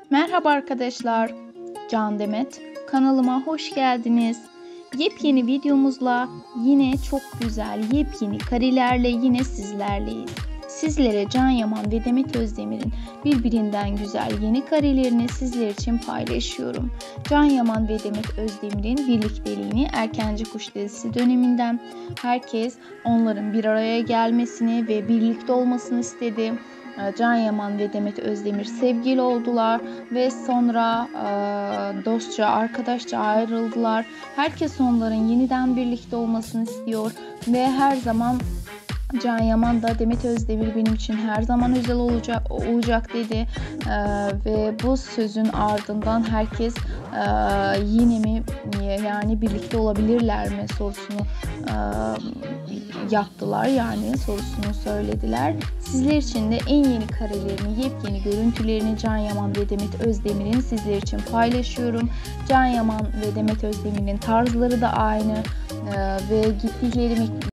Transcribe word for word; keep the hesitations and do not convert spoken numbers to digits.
Merhaba arkadaşlar, Can Demet. Kanalıma hoş geldiniz. Yepyeni videomuzla yine çok güzel, yepyeni karelerle yine sizlerleyiz. Sizlere Can Yaman ve Demet Özdemir'in birbirinden güzel yeni karelerini sizler için paylaşıyorum. Can Yaman ve Demet Özdemir'in birlikteliğini Erkenci Kuş dizisi döneminden herkes onların bir araya gelmesini ve birlikte olmasını istedi. Can Yaman ve Demet Özdemir sevgili oldular ve sonra e, dostça, arkadaşça ayrıldılar. Herkes onların yeniden birlikte olmasını istiyor ve her zaman Can Yaman da Demet Özdemir benim için her zaman özel olacak olacak dedi ee, ve bu sözün ardından herkes e, yine mi yani birlikte olabilirler mi sorusunu e, yaptılar, yani sorusunu söylediler. Sizler için de en yeni karelerini, yepyeni görüntülerini Can Yaman ve Demet Özdemir'in sizler için paylaşıyorum. Can Yaman ve Demet Özdemir'in tarzları da aynı e, ve gittikleri